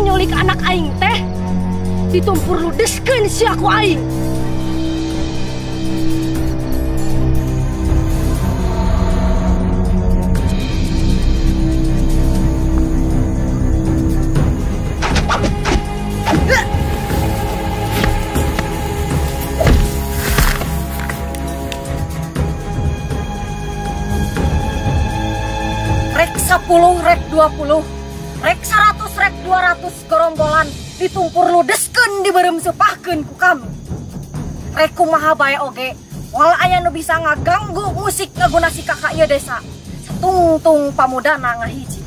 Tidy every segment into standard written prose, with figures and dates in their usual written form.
nyulik anak aing teh ditumpur ludeskeun si aku aing. Rek 10, rek 20, rek 100, rek 200 gerombolan ditumpur ludeskeun diberem sepahkeun ku kami. Rek kumaha bae oge, wal aya nu bisa ngaganggu musik ngaguna si kakak ieu desa. Satungtung pamudana ngahiji.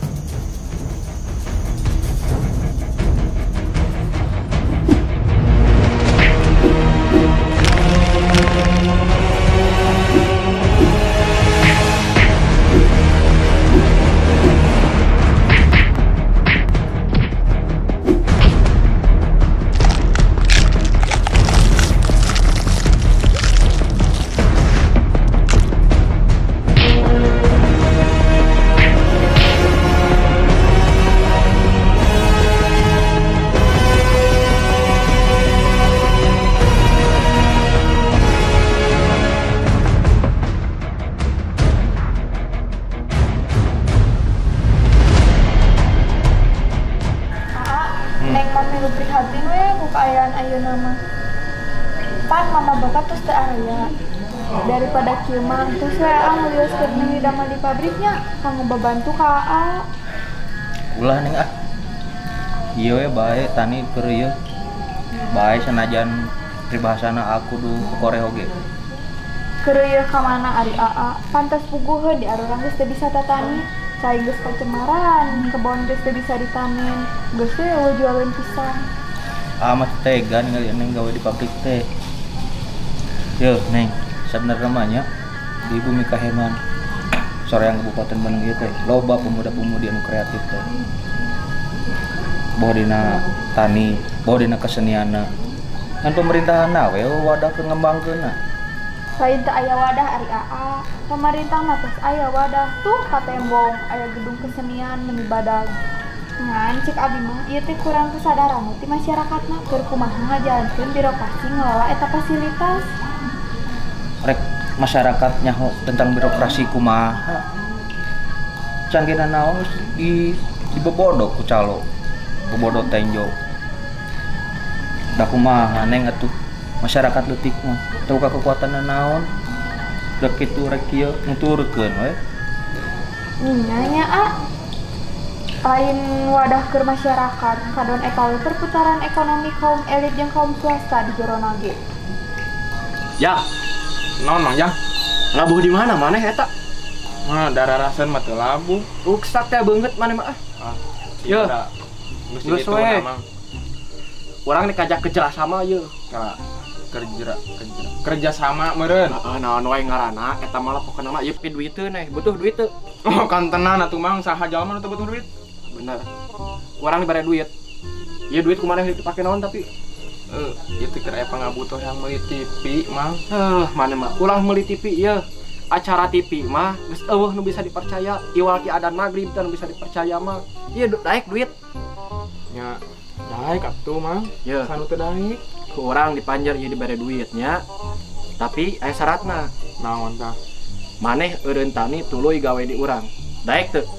Neng mami lu prihatin we ku kaayaan ayeuna mah. Pan mama bapak terus teu aya. Daripada kieu mah terus we lios keur neng didamel di pabriknya kanggo babantu ka Aa. Ulah neng Ieu we bae tani keur ieu. Bae sanajan pribahasana aku du kokore oge. Keur ieu ka mana ari Aa? Pantes puguheun di arurang geus teu bisa tatani. Cai geus kacemaran, kebon geus teu bisa ditanen. Geus we eueuh jualan pisang. Amat tega ningali neng gawe di pabrik teh. Yo neng, sebenarnya mah nya di bumi Kaheman. Soreang Kabupaten Bandung ieu teh loba pemuda-pemudi anu kreatif teh. Boh dina tani, boh dina kesenianna. Kan pemerintahanna we wadah keur ngembangkeunna. Lain teu aya wadah ari Aa. Pemerintah mah tos aya wadah tuh ka tembong, aya gedung kesenian meni badag. Ngan cek abi mah ieu teh kurang kesadaran ti masyarakatna keur kumaha ngajalankeun birokrasi ngelola eta fasilitas. Rek masyarakat nyaho tentang birokrasi kumaha. Canggihna naon dibobodok ku calo. Bobodok tenjo. Da kumaha neng atuh masyarakat leutik mah teu ka kekuatanna naon. Dek kitu rek kieu nuturkeun we. Nya A. Lain wadah keur masyarakat, kadon eta we perputaran ekonomi kaum elit jeung kaum swasta di jerona ge. Ya, naon mang Jang? Labuh di mana maneh eta? Mah dararasan mah teu labuh. Ruksak teh beungeut maneh mah. Ieu. Geus we. Urang nih kajak kerja sama ieu. Kerja sama meureun. Naon wae ngaranna eta mah pokona mah ieu duit teu nih, butuh duit teu. Oh, kan tenan atuh mang saha jalma nu teu butuh duit. Bener. Urang dibere duit. Ieu duit kumaha dipake naon tapi Ieu teh keur aya pangabutuh yang meuli TV mang. maneh mah ulah meuli TV ieu. Acara TV mah geus eueuh nu bisa dipercaya. Iwal ki adan magrib teh nu bisa dipercaya mah. Ieu daek duit. Nya daek atuh mang. Ieu. Sanu teu daek. Ku urang dipanjer ieu dibere duitnya. Tapi aya syaratna. Naon tah? Maneh eureun tani tuluy gawe di urang. Daek teu?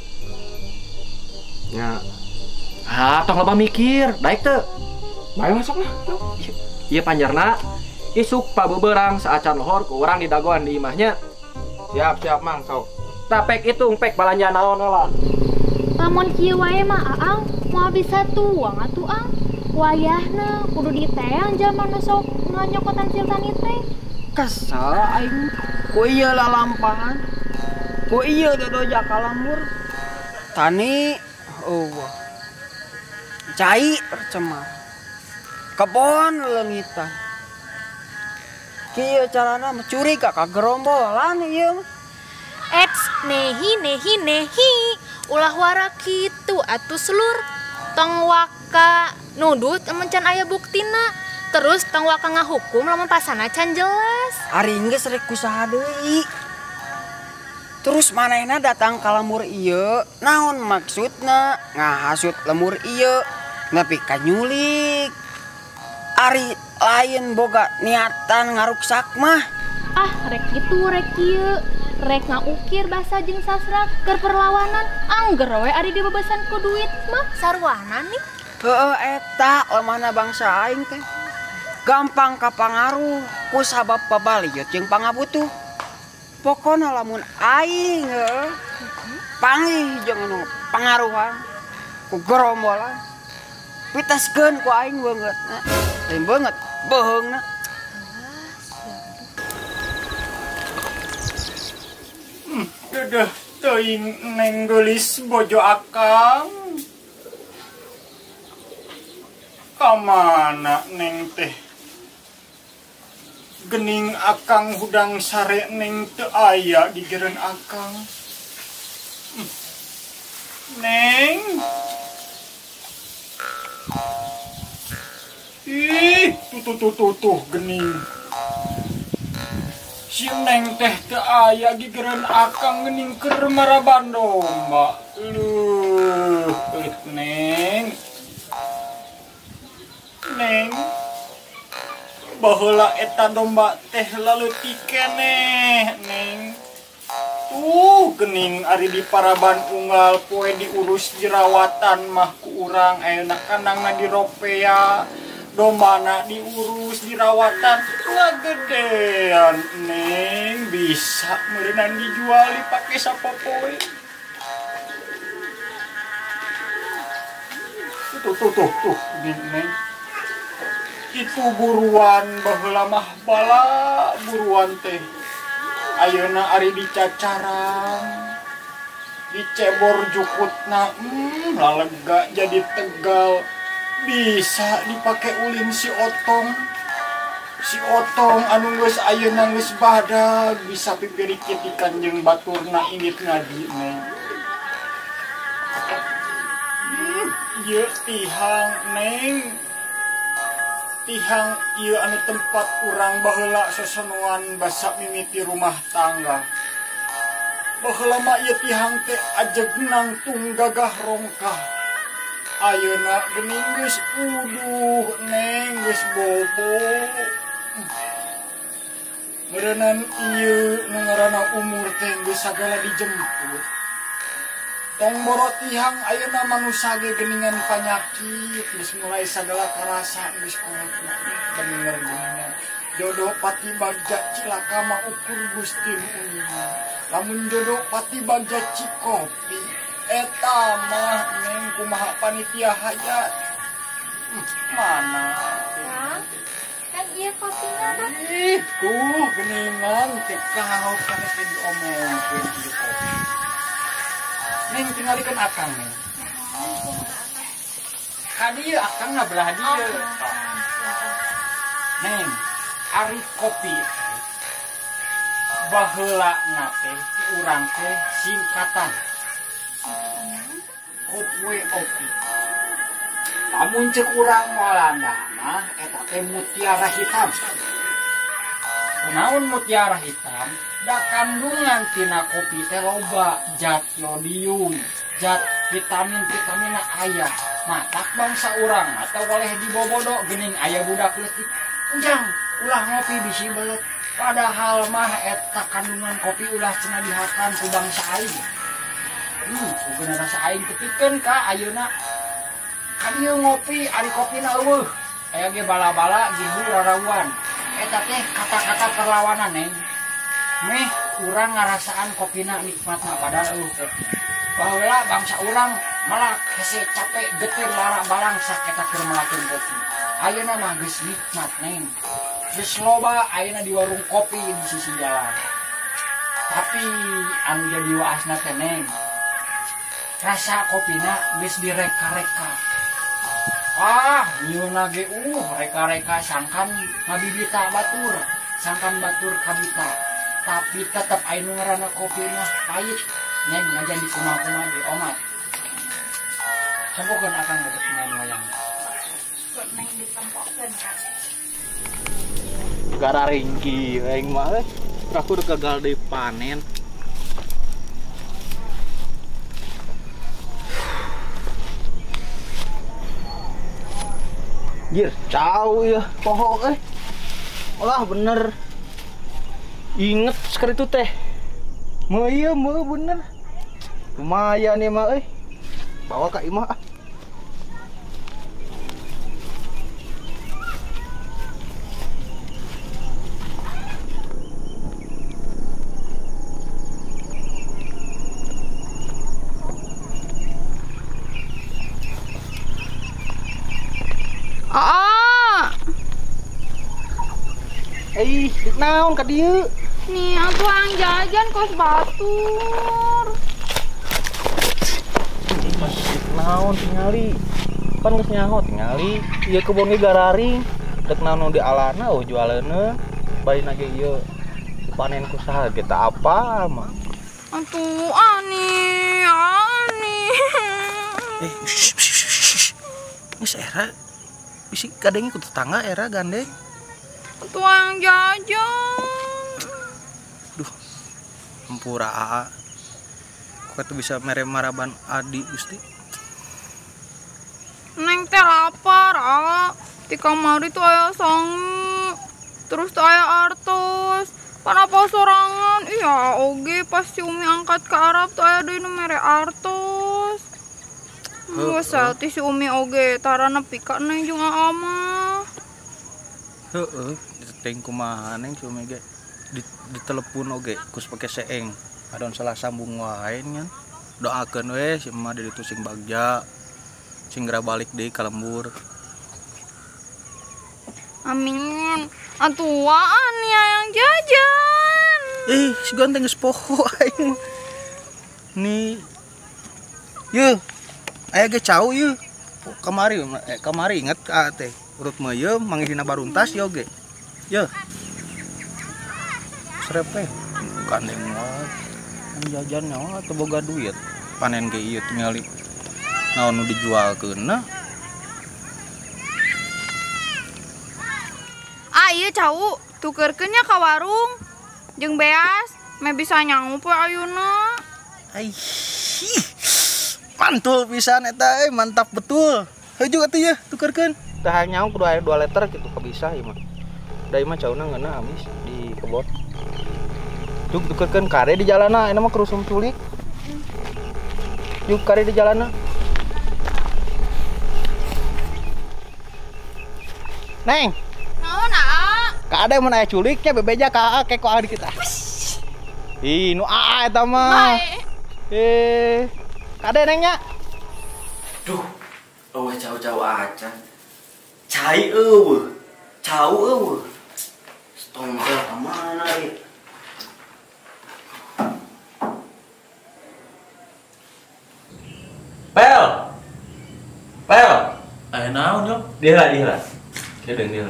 Nya Tong loba mikir, daek teu? bae masuk lah. Ieu panjerna isuk pabeberang saacan lohor ku urang di dagoan di imahnya. Siap mang sok. Tapek itung pek balanja naon lah. Lamun kieu wae mah Aang moal bisa tuang atuh Ang. Wayahna kudu diteang jaman nu sok nganyokotan siltani teh. Kesel aing ku ieu lalampahan. Ku ieu dodoja kalamur. Tani cai tercemar. Kebon leungitan. Kieu carana mencuri ka gerombolan ieu mah. Ets nehi ulah wara kitu atuh selur. Tong waka nudut mencan aya buktina. Terus tong waka ngahukum lamun pasana can jelas. Ari geus rek kusaha deui. Terus manehna datang ka lemur ieu, naon maksudna ngahasut lemur ieu? Tapi kanyulik. Ari lain boga niatan ngaruksak mah. Ah, rek gitu, rek kieu. Rek ngaukir bahasa jeung sastra keur perlawanan. Angger we ari dibebasan ku duit mah sarwana nih. Heueuh eta lemahna bangsa aing teh. Gampang kapangaruh ku sabab pabaliut jeung pangabutuh. Pokona lamun aing panggih jeung anu pangaruhan ku gerombolan. Pitaskeun ku aing beungeutna. Lain beungeut beuheungna. Dedeh teuing neng geulis bojo akang. Kamana neng teh? Gening akang hudang sare neng teu aya di geureun akang. Neng. Ih, tuh gening. Si neng teh teu aya di geureun akang geuning keur maraban domba. Luh, neng. Neng. Baheula eta domba teh leutik keneh, Neng. Gening ari di paraban unggal poe diurus jerawatan mah ku urang ayeuna kandangna diropea. Dombana diurus dirawatan ngagedean, Neng. Bisa meureunan dijual dipake sapopoe. Tuh, Neng. Itu buruan baheula mah bala buruan teh. Ayeuna ari dicacaran, dicebor jukutna, lalega jadi tegal. Bisa dipake ulin si Otong. Si Otong anu geus ayeuna geus badag, bisa pipirikit di kanjeng baturna ingit ngadi, Neng. Ieu tihang, Neng. Tihang ieu anu tempat urang baheula sosonoan basa mimiti rumah tangga. Baheula mah ieu tihang teh ajeg nangtung gagah rongkah. Ayeuna geuning geus uduh, Neng, geus bobo. Meureunan ieu nu ngaranna umur teh geus sagala dijemput. Tong boro tihang ayeuna manusia ge geuningan panyakit, geus mulai sagala karasa geus kolotna. Bener geuningan. Jodoh pati bagja cilaka mah ukur Gusti uningan. Lamun jodoh pati bagja cikopi, eta mah Neng kumaha panitia hajat. Mana? Kan ieu kopina dah. Ih, tuh geuningan teh kahaus kana teh diomongkeun ieu kopi. Neng tingalikeun akang, Neng. Kadieu akang ngabelah dieu. Neng, ari kopi baheula na teh urang teh singkatan. Kopwe opi. Lamun ceuk urang Walanda mah eta teh mutiara hitam. Kunaon mutiara hitam? Da kandungan tina kopi teh loba zat yodium, zat vitamin-vitaminna aya. Matak bangsa urang atau boleh dibobodo geuning aya budak leutik. Ujang ulah ngopi bisi belet. Padahal mah eta kandungan kopi ulah cenah dihakan ku bangsa aing. Bukan rasa aing ketikeun ka ayeuna. Kadieu ngopi ari kopina eueuh. Aya ge bala-bala gihu rarawan. Eta teh kata-kata perlawanan, Neng. Meh urang ngarasaan kopina nikmatna padahal eueuh teh. Baheula bangsa urang malah hese capek getir lara barang saketa keur melakeun kopi. Ayeuna mah geus nikmat, Neng. Geus loba ayeuna di warung kopi di sisi jalan. Tapi anu jadi waasna teh, Neng. Rasa kopina geus direka-reka. Nyieunna ge reka-reka sangkan ngabibita batur, sangkan batur kabita. Tapi tetep aya nu ngaranna kopina pahit. Neng ngajan di kumaha-kumaha ge omat. Sampokeun akan geus main wayang. Neng ditempokeun kan. Gara ringki aing mah aku udah gagal deui panen. Jir, cau ya poho olah bener. Inget sekali itu teh. Mau iya mau bener. Lumayan ya mah bawa ke imah. Naon ka dieu? Nih, aku yang jajan kos batur. Naon tingali? Pan geus nyaho tingali. Ieu kebon ge gararing. Dek naon di alana jualeuna. Baina ge ieu panen ku saha kita apa mah. Atuh ani. Geus era bisi gadeng ku tetangga era gandeng. Atuh yang jajan. Duh, hampura aa. Kok tuh bisa mere maraban Adi Gusti. Neng teh lapar, di kamar itu aya sangu. Terus tuh aya artos. Kenapa sorangan? Iya, oge pas si Umi angkat ke Arab tuh aya deui nu mere artos. Geus ti si Umi oge tara nepi ka Neng jeung Aa mah. Heeh, diteng kumaha Neng si Umi ge. Ditelepon oge kus pake seeng. Adon salah sambung wae ngan. Doakeun we si emak di ditu sing bagja. Sing geura balik deui ka lembur. Amin. Atuh ani yang jajan. Si ganteng geus poho aing. Nih. Yeuh. Aya ge cau yeuh. Kamari inget ka teh. Urut mah yeuh manggihna baruntas ye oge. Yeuh. Srepe kandeng wae. Jajan nyawa teu boga duit. Panen ge ieu tingali. Naon nu dijualkeunna? Ieu cau, tukeurkeun nya ka warung. Jeung beas, me bisa nyangu poe ayeuna. Mantul pisan eta mantap betul. Heuh atuh ya tukeurkeun. Tah nyaho kudu aya 2 liter kitu kabisa ieu mah. Da ieu mah cauna ngeuna amis di kebon. Juk tukeurkeun kare di jalanna, eta mah kerusum culik. Juk kare di jalanna. Neng. Naon aa? Ka ada mun aya culiknya bebeja ka aa keko adi kita. Ih, nu aa eta mah. Ka ada nengnya. Duh, cau acan. Cai eueuh. Cau eueuh. Stompel ka mana ieu? Pel. Aya naon yo? Dihela. Kedeng dihela.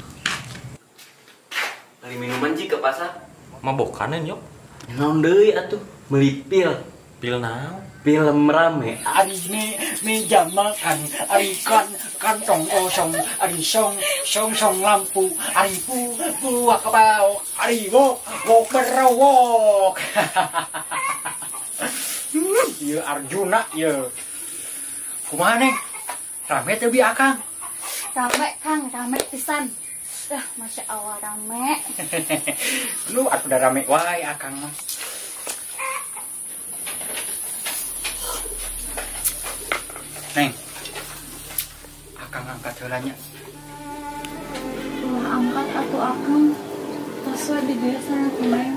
Beli minuman ji ke pasar. Mabokanan yo. Naon deui atuh? Meuli pil. Pil naon? Film rame. Ari meja makan, ari kantong kosong, ari song lampu, ari buah kebau, ari wok berowok. Ieu Arjuna ieu. Kumaha Neng? Rame teu bi Akang? Rame Kang, rame pisan. Masya Allah rame. Lu atuh da rame wae Akang mah. Neng, Akang angkat heula nya. Ulah angkat atuh Akang. Taswa di biasa ku Neng.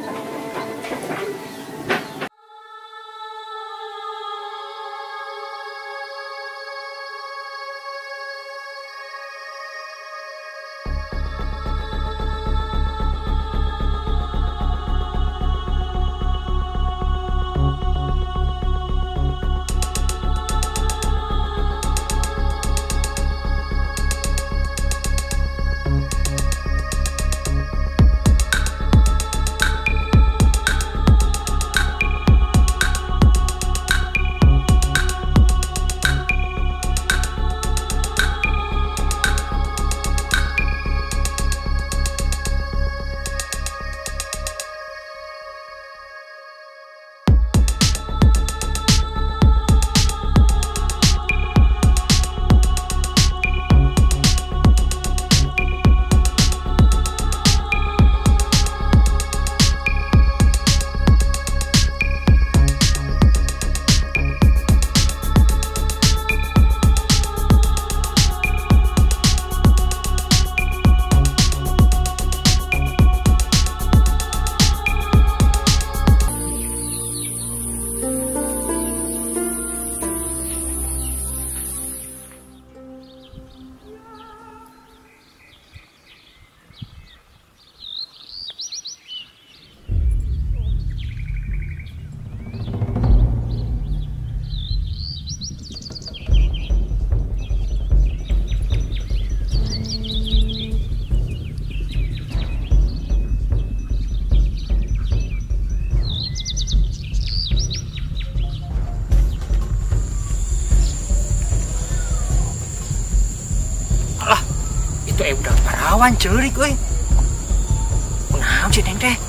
udah parawan ceurik euy. Kunaon si Neng teh?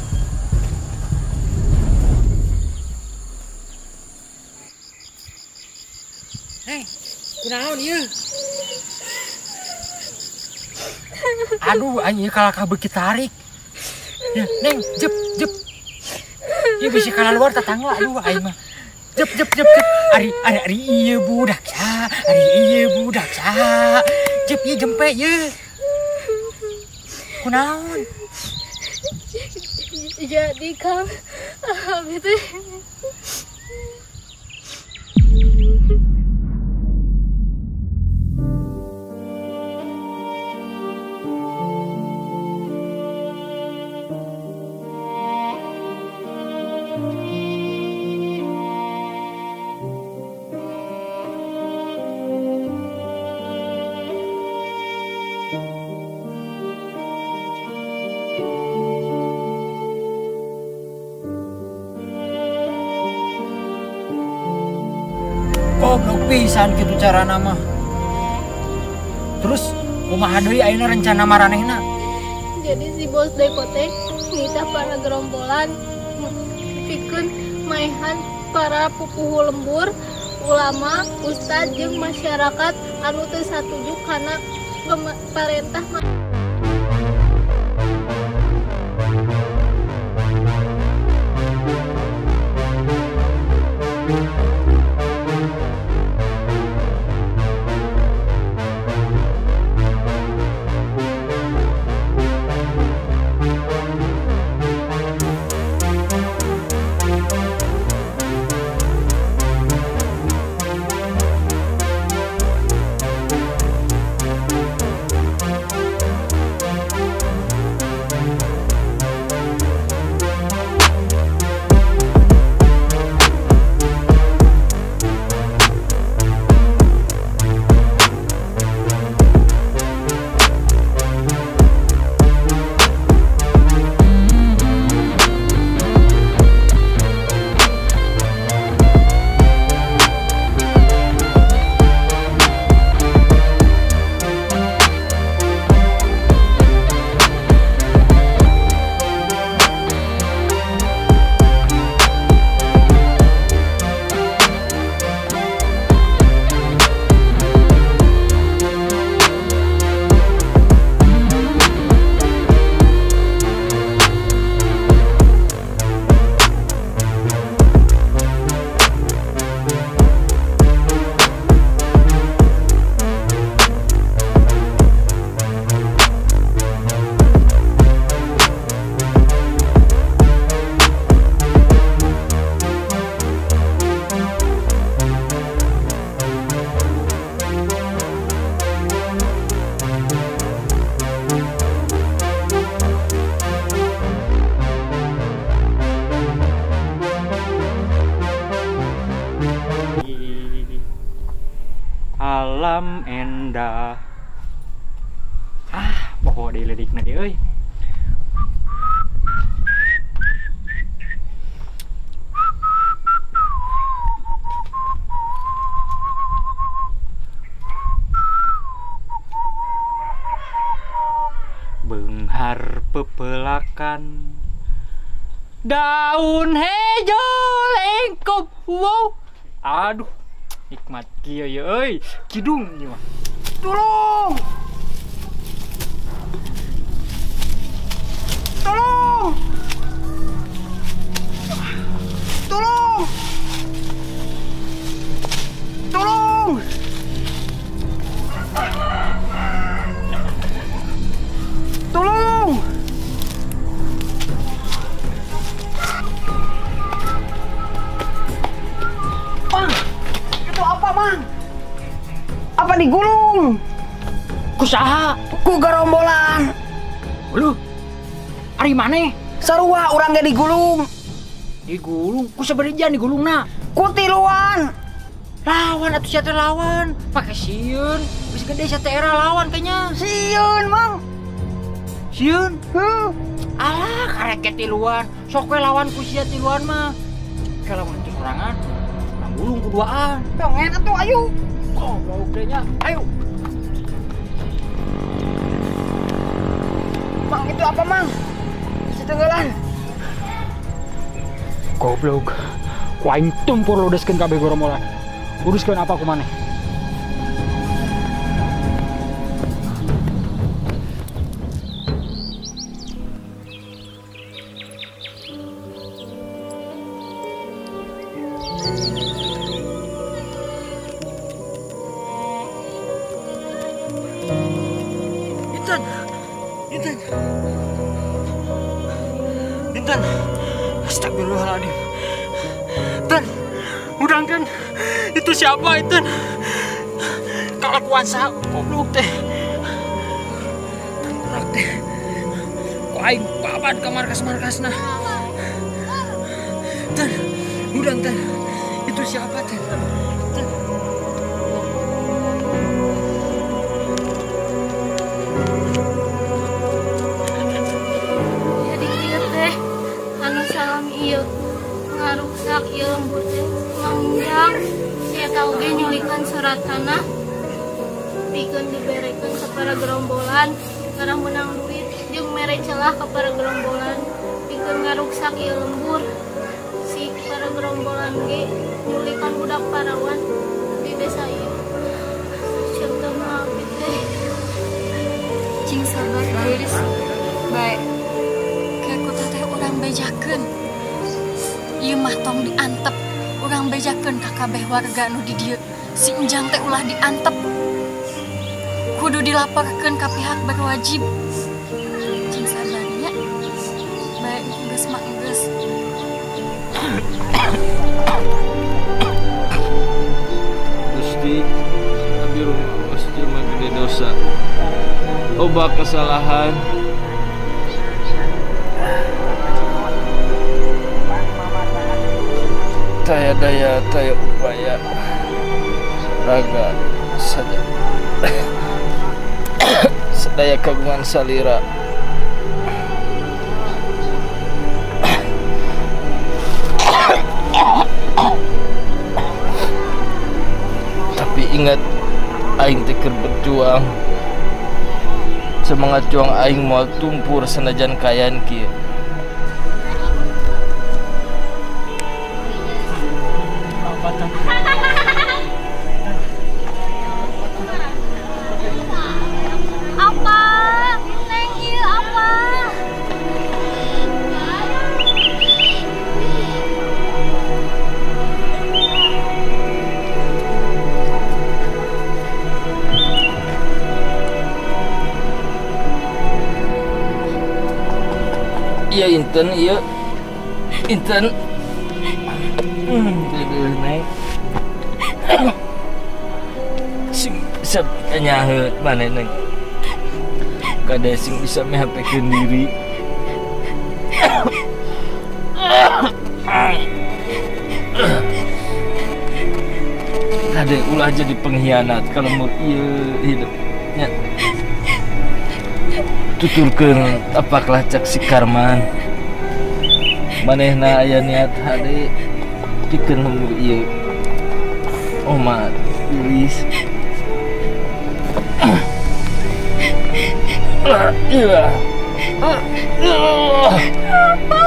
Neng, kunaon ieu? Aduh, aing ieu kalakah beuki tarik. Ya, Neng, jep. Ieu bisa luar tetangga, aduh aing mah. Jep. Ari ieu budak ya. Jep ieu jempe ieu. Kunaon? Jadi Kang, itu Goblok pisan gitu cara nama. Terus kumaha deui ayeuna rencana maranehna? jadi si bos dekotek nitah para gerombolan pikeun maehan para pupuhu lembur, ulama, ustad jeung masyarakat anu teu satuju kana pemerintah. Alam endah. Boho deui leudikna deui euy. Beunghar pepelakan daun hejo lengkop. Wow. Aduh, nikmat kieu ya euy. Kidung ieu mah. Tolong. Tolong. Tolong. Tolong. Tolong. Mang, itu apa, Mang? Apa digulung? Kusaha? Ku gerombolan. Lu, ari maneh? Sarua urang ge digulung. Digulung? Ku sabarijan digulungna? Ku tiluan. Lawan atuh sia teh lawan. Pake sieun. Geus gede sia teh era lawan kayaknya. Sieun, Mang. Sieun? Alah, karek tiluan. Sok we lawan ku sia tiluan mah. Kalau lawan teh sorangan, urang gulung kuduaan. Pengen atuh ayo. Goblok deh nya. Ayo. apa mang? Si tenggelan. Goblok. Ku aing tumpur ludeskeun kabeh gorombolan. Uruskeun apa ku maneh? Intan, astagfirullahaladzim. Intan, udangkan itu siapa Intan? Kelakuan sa goblok teh. Tengkorak teh. Ku aing babat ke markas-markasna. Intan, udang Intan. Itu siapa teh? Iya, ngaruksak iya lembur teh langjang. Saya tahu ge nyulikan surat tanah pikeun diberekeun ka para gerombolan karang menang duit jeung mere celah ka para gerombolan pikeun ngaruksak iya lembur. Si para gerombolan ge nyulikan budak parawan di desa ieu. Cinta maaf teh. Cing sabar geus. Bae. Kayak ku teh urang bejakeun. Ieu mah tong diantep, urang bejakeun ka kabeh warga nu di dieu. Si Enjang teh ulah diantep. Kudu dilaporkeun ka pihak berwajib. Cing sabarnya. Bae geus mah geus. Gusti, Abirullah jelema gede dosa. Oba kesalahan. Taya daya, taya upaya, raga sedaya kagungan salira. Tapi ingat, aing teh keur berjuang. Semangat juang aing moal tumpur senajan kayan kieu. Apa? Neng ieu apa? Iya Inten, iya Inten. Naik. Sing bisa nyaheut mana neng? Kada sing bisa mehapekeun diri. Kada ulah jadi pengkhianat kalau mau ieu hidupnya. Tuturkeun apakah cak si Karman. Manehna aya niat hade pikeun lembur ieu. Oma tulis. Iya. Apa?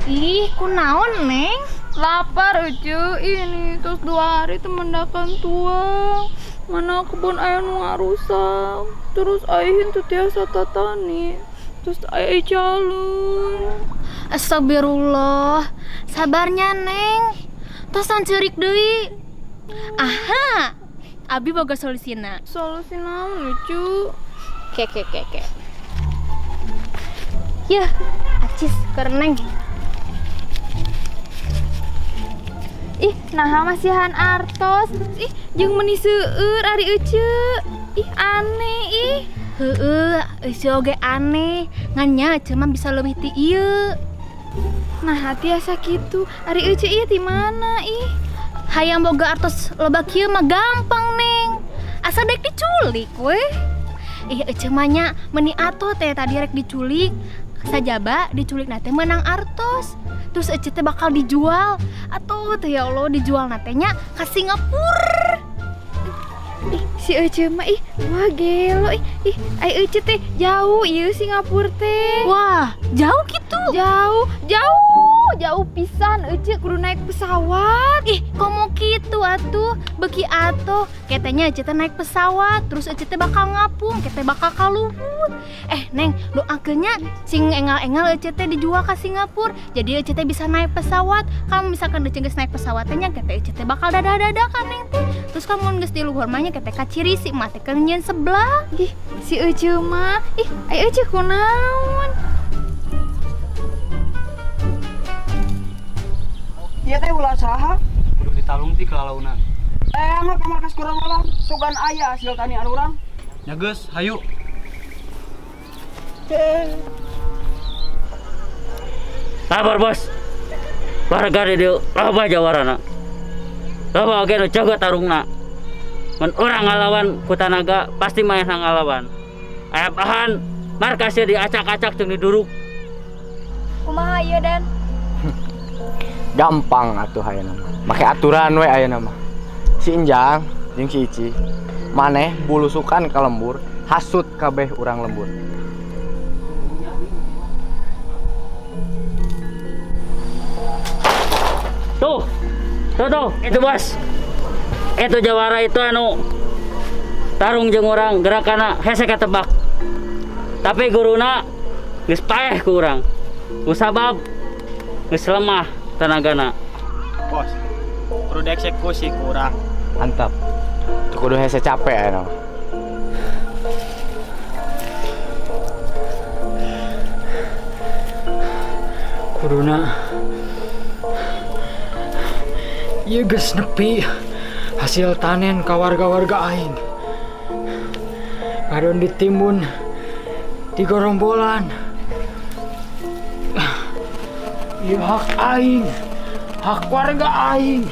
Ih, kunaon, Neng? Lapar Ucu, ini terus 2 hari temendakan tua. Mana kebun ayah nu rusak. Terus ayahin tuh tiasa tatani. Terus ayah calon. Astagfirullah. Sabarnya, Neng. Tosan cerik deui. Aha. Abi boga solusina. Solusi naon Ucu? Ke. Yah, acis keur Neng. Ih, nah masihan artos. Ih, jeung meuni seueur ari Ece. Ih, aneh ih. Heueuh, Ece oge aneh. Ngannya Ece mah bisa leuwih ti ieu. Nah, hati asa kitu. Ari Ece ieu ti mana ih? Hayang boga artos loba kieu mah gampang, Neng. Asa dek diculik we. Ih, Ece mah nya meuni atuh teh tadi rek diculik. Sajaba diculik nate menang artos. Terus Ece teh bakal dijual. Atuh teh ya Allah dijual natenya ka Singapura. Ih, si Ece mah ih, wah gelo ih, ai Ece teh jauh ieu Singapura teh. Wah, jauh gitu. Jauh pisan Ece kudu naik pesawat. Ih, komo kitu atuh. Beki atuh ketenya Ece teh naik pesawat, terus Ece teh bakal ngapung, kete bakal kaluhur. Neng, doakeunnya cing engal-engal Ece teh dijual ka Singapura. Jadi Ece teh bisa naik pesawat. Kamu misalkan Ece geus naik pesawat teh nya kete Ece teh bakal dadah-dadah kan Neng teh. Terus kamu geus di luhur mah nya kete ka Cirisi mah teh keunyeun sebelah. Ih, si Ece mah ih, ai Ece kunaon? Iya teh ulah saha? Kudu ditalung ti ke launan. Angga ke markas Goromolan, sugan aya hasil tani anu urang. Ya geus, hayu. Sabar bos. Warga di dieu loba jawarana. Loba oge nu jago tarungna. Mun urang ngalawan ku tanaga pasti main ngalawan. Aya bahan markasnya diacak-acak jeung diduruk. Kumaha ieu Dan? Gampang atuh ayeuna mah. Make aturan we ayeuna mah. Si Injang jeung si Ici maneh bulusukan ka lembur, hasut kabeh urang lembur. Tuh, itu bos. Itu jawara itu anu tarung jeung urang gerakana hese katebak. Tapi guruna geus paeh ku urang. Kusabab geus lemah tenagana. Bos, kudu dieksekusi ku urang. Mantap. Tuh kudu hese capek aya mah. Kuduna ieu geus nepi hasil tanen ka warga-warga aing. Ngadon ditimbun di Gorombolan. Ieu hak aing, hak warga aing.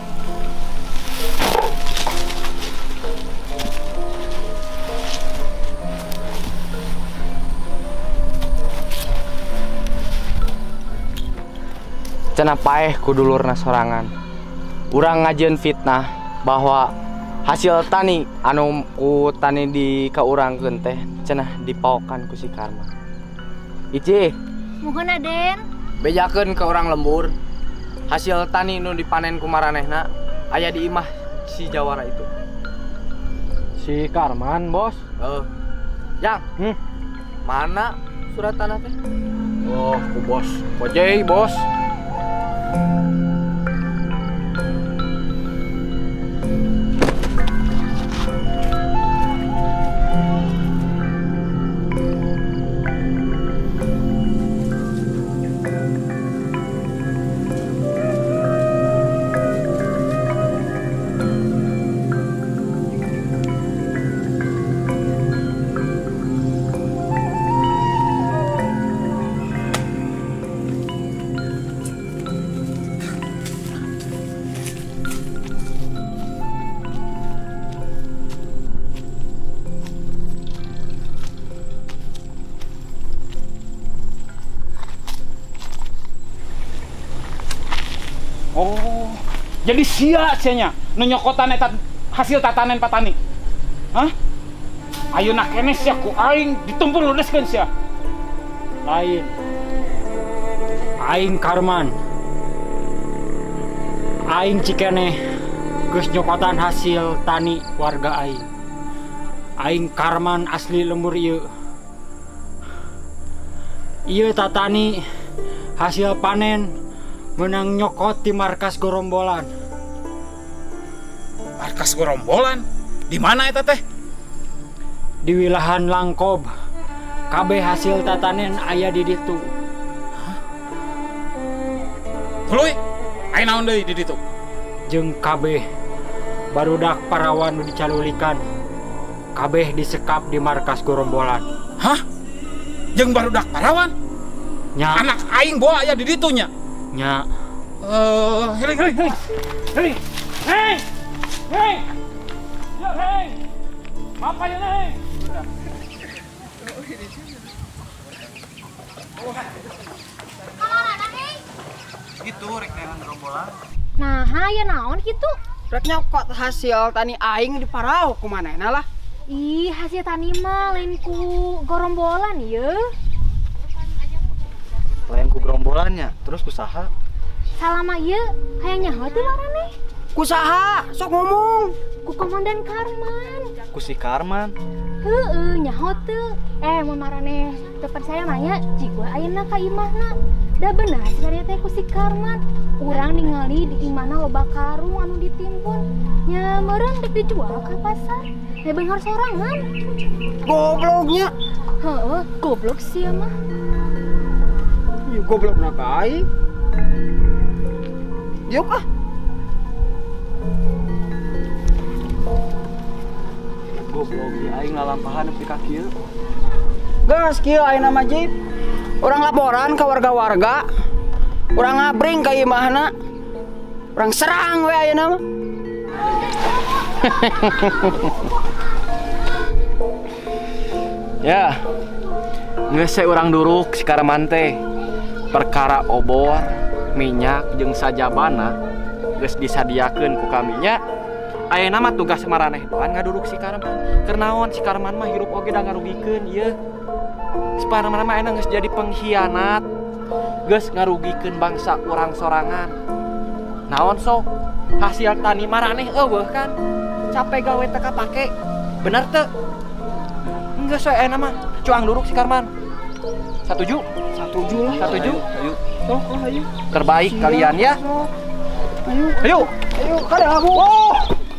Cenah paeh ku dulurna sorangan. Urang ngajieun fitnah bahwa hasil tani anu ku tani di ka urangkeun teh cenah dipaokan ku si Karma. Ici, Mohon Aden. bejakeun ka urang lembur. Hasil tani nu dipanen ku maranehna aya di imah si Jawara itu. Si Karman, bos. Yang, mana surat tanah teh? Oh, ku bos. Bojei, bos. Oh, jadi sia nya nu nyokotan eta hasil tatanen patani. Hah? Ayeuna keneh sia ku aing ditumpul ludeskeun sia. Lain. Aing Karman. Aing cikeneh geus nyokotan hasil tani warga aing. Aing Karman asli lembur ieu. Ieu tatani hasil panen menang nyokot di markas Gorombolan. Markas Gorombolan? Di mana eta teh? Di wilahan Langkob. Kabeh hasil tatanen aya di ditu. Tuluy, aya naon deui di ditu? Jeung kabeh barudak parawan nu dicalulikan. Kabeh disekap di markas Gorombolan. Hah? Jeung barudak parawan? Nya. Anak aing boa aya di ditu nya. Nya. Hei. Ya, hei. Apa ya, hei? Gitu rek dengan gerombolan. Nah, ya naon gitu? Rek nyokot hasil tani aing di parau kumanehna lah. Ih, hasil tani mah lain ku Gorombolan ya. Lain ku gerombolannya, terus kusaha? Salama ieu hayang nyaho teh marane? Kusaha? Sok ngomong. Ku Komandan Karman. Ku si Karman. Heueuh, nyaho teu. Mun marane teu percaya mah nya, jigua ayeuna ka imahna. Da bener saria teh ku si Karman. Urang ningali di imahna loba karung anu ditimpun. Nya meureun dek dijual ka pasar. Beunghar sorangan. Gobloknya. Heeh, goblok sia mah. Ya goblok na ka aing. Yuk ah. Goblok di aing ngalampahan nepi ka kieu. Gas kieu ayeuna mah Jip. Urang laporan ka warga-warga. Urang ngabring ka imahna. Urang serang we ayeuna mah. Ya, geus se urang duruk si Karman teh. Perkara obor, minyak jeung sajabana geus disadiakeun ku kami nya. Ayeuna mah tugas maraneh doan ngaduruk si Karman. Keur naon si Karman mah hirup oge da ngarugikeun ieu. Saparana mah ayeuna geus jadi pengkhianat. Geus ngarugikeun bangsa urang sorangan. Naon sok? Hasil tani maraneh eueuh kan. Capek gawe teu kapake. Bener teu? Enggak soe ayeuna mah cuang duruk si Karman. Setuju? Setuju lah. Setuju? Ayo. Sok ayo. Terbaik kalian ya. Ayo. Ayo. Ayo, kada aku. Oh.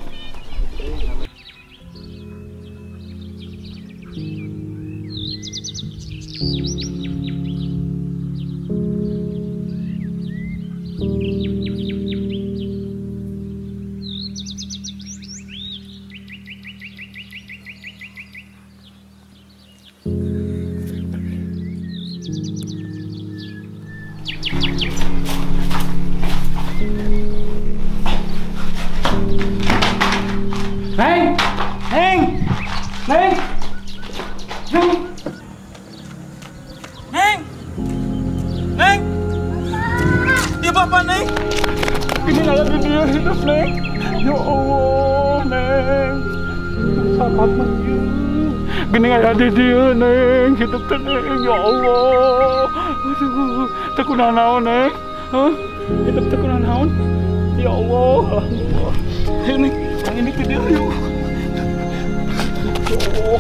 Neng! Dia bapak, Neng! Ini ayah di dia hidup, Neng! Ya Allah, Neng! Sahabat maju! Gini ayah di dia, Neng! Hidup tuh, Neng! Ya Allah! Aduh, tekunan naon, Neng! Hah? Hidup tekunan naon? Ya Allah! Alhamdulillah! Ayo, Neng! Yang ini ke dia, yuk! Ya Allah!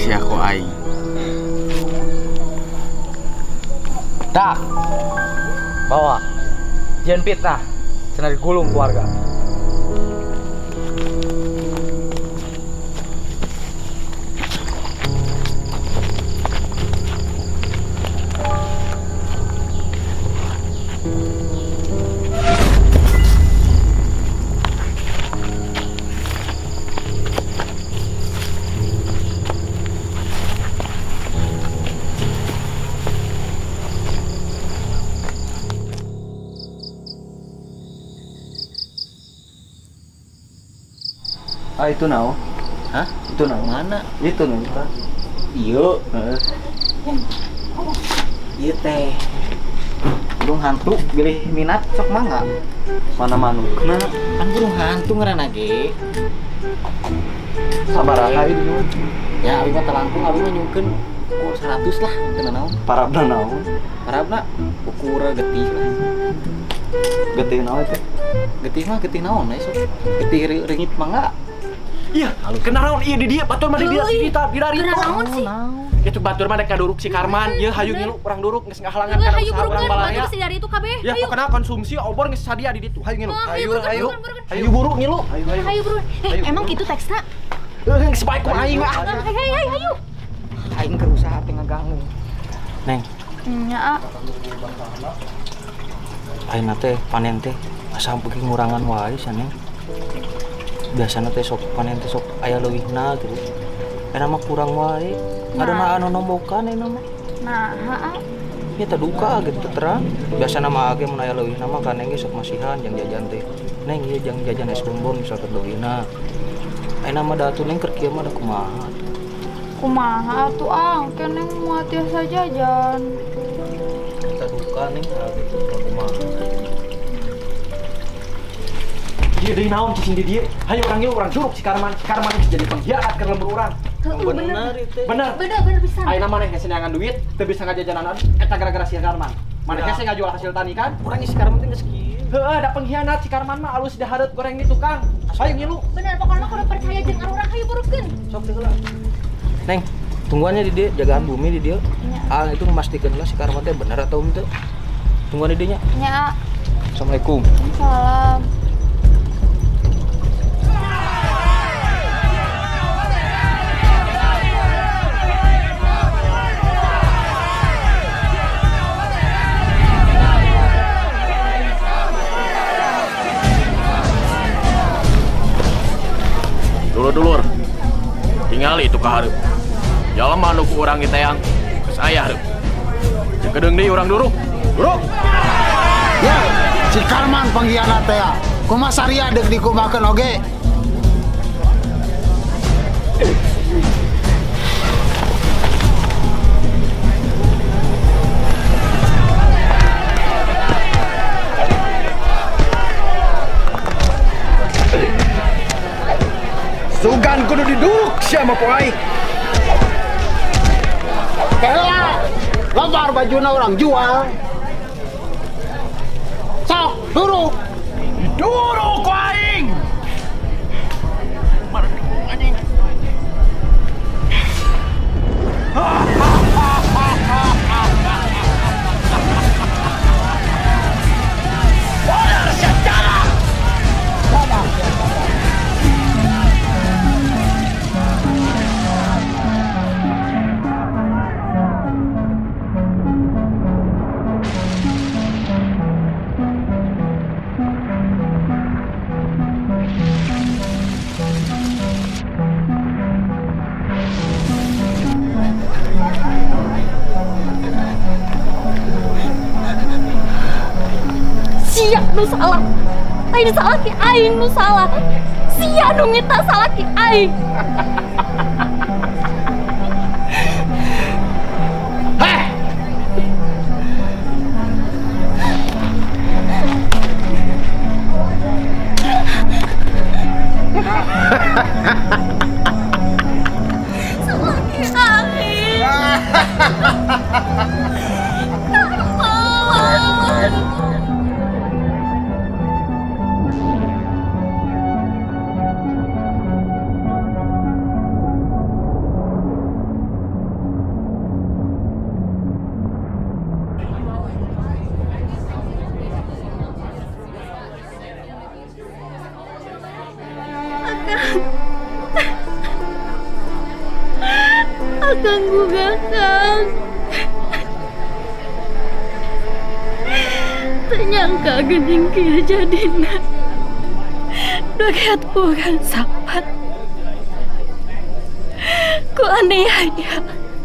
sia ku aing. Dak. Bawa. Jen fitnah. Cenah digulung keluarga. Ah itu nao? Hah? Itu nao? Mana? Itu nao. Iya. Iya teh. Burung hantu pilih minat sok mangga. Mana manuk? Nah, kan burung hantu ngaranna ge. Sabaraha itu dulu. Ya, abi mah telangkung abi mah nyungkeun 100 lah, teu naon. Parabna naon? Parabna ukur getih lah. Getih naon itu? Getih mah getih naon sok. Getih reungit mangga. Iya, kenaraon iya di dia batur mah di dia di dari itu. Kenaraon sih? Itu batur mah dek kaduruk si Karman. Ieu hayu ngilu urang duruk geus ngahalangan Hayu kana usaha urang burukeun, balaya. batur si dari itu kabeh. Ya pokona konsumsi obor geus sadia di ditu. Hayu ngilu. Hayu buru ngilu. Hayu buru. Emang gitu teksna? Geus bae ku aing mah. Hayu. Aing keur usaha teh ngaganggu. Neng, Nya. ayeuna teh panen teh asa beuki ngurangan wae sia Neng. Biasana teh sok panen teh sok aya leuwihna gitu. Eta mah kurang wae. Karena anu nombokan ayeuna mah. Nah, heeh. Ya teh duka gitu terang. Biasana mah age mun aya leuwihna mah kan ge sok masihan jang jajan teh. Neng ieu jang jajan es bonbon bisa keur leuwihna. Ayeuna mah da atuh Neng keur kieu mah da kumaha. Kumaha atuh keneng muat tiasa jajan. Eta duka Neng gitu kumaha. Dia dari naon cicing di dia. Hayu orang urang curug si Karman. Si Karman jadi pengkhianat ke lembur urang. Bener pisan. Ayeuna maneh geus neangan duit, teu bisa ngajajanan eta gara-gara si Karman. Maneh geus ngajual hasil tani kan? Urang si Karman teh geus kieu. Heeh, da pengkhianat si Karman mah alus dahareut goreng di tukang. Hayu ngilu. Bener, pokoknya kudu percaya jeung urang hayu burukeun. Sok teh heula. Neng, tungguannya di dia, jagaan bumi di dia. Ah itu memastikan lah si Karman teh bener atau henteu. Tungguan di dinya. Nya. Assalamualaikum. Salam. Dulur-dulur, tinggal itu ke hareup. Jalema anu ku urang kita yang geus aya hareup. Cekedeung deui urang duruk. Duruk. Ya, si Karman pengkhianat teh. Kumaha saria deuk dikumakeun oge. Sugan kudu diduruk siapa poai. Kela, lembar bajuna orang jual. Sok, duruk. Duruk ku aing. Anjing. Benar secara. Sabar. Sia nu salah. Aing salah ki aing nu salah. Sia nu ngita salah ki aing. Salah ki aing. ganggu Kakang. Ternyangka gening kia jadina doget urang sapat. Ku aniaya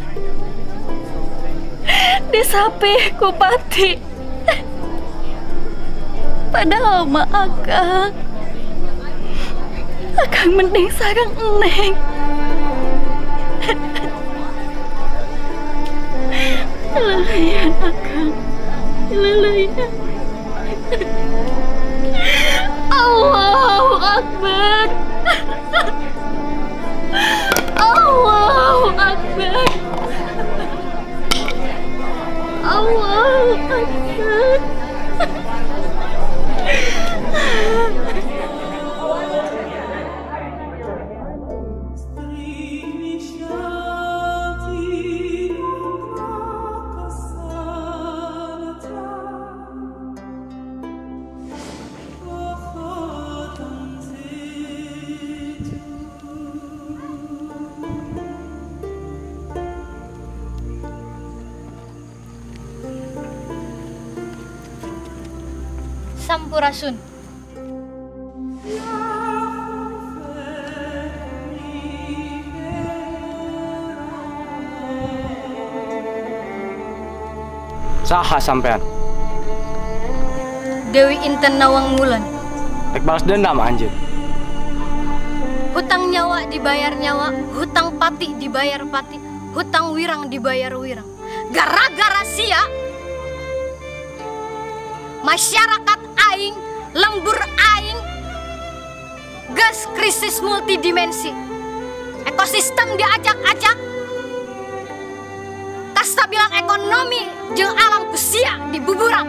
disape ku pati. Padahal mah Akang mending sareng Eneng. Lelayan Akang, lelayan. Allahu Akbar. Allahu Akbar. Allahu Akbar. Sampurasun. Saha sampean? Dewi Inten Nawang Wulan. Rek balas dendam anjeun. Hutang nyawa dibayar nyawa, hutang pati dibayar pati, hutang wirang dibayar wirang. Gara-gara sia masyarakat aing, lembur aing gas krisis multidimensi. Ekosistem diacak-acak. Kastabilan ekonomi jeung alam kusia dibuburak.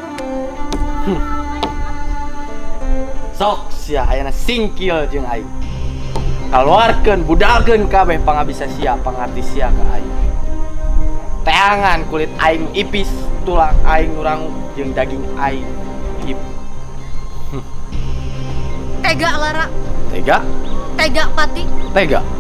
Sok sia ayeuna singkil jeung aing. Kaluarkeun budalkeun kabeh pangabisa sia pangarti sia ka aing. Teangan kulit aing ipis, tulang aing urang jeung daging aing hip. Tega Lara. Tega? Tega Pati. Tega.